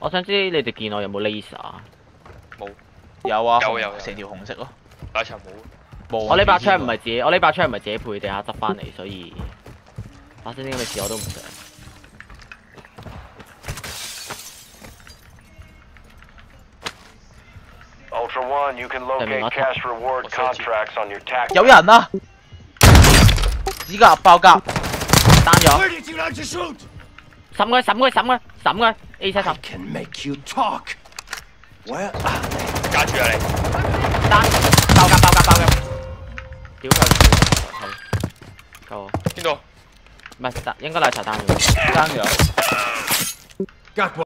我想知你哋見我有冇 laser 啊？ 冇。 有啊， 有成條紅色咯。 第一場冇。 冇。 我呢把槍唔係自己，我呢把槍唔係自己配地下執翻嚟，所以發生啲咁嘅事我都唔想。 Ultra One, you can locate cash reward contracts on your tax. 有人啊！指甲爆甲， 單咗。 Where did you like to shoot? 審佢 A 7審。 Can make you talk. Where are they? 加住啊你！ 單爆甲。屌佢！係。夠我。 邊度？ 唔係，應該係茶單嘅。 爭咗。 Got one.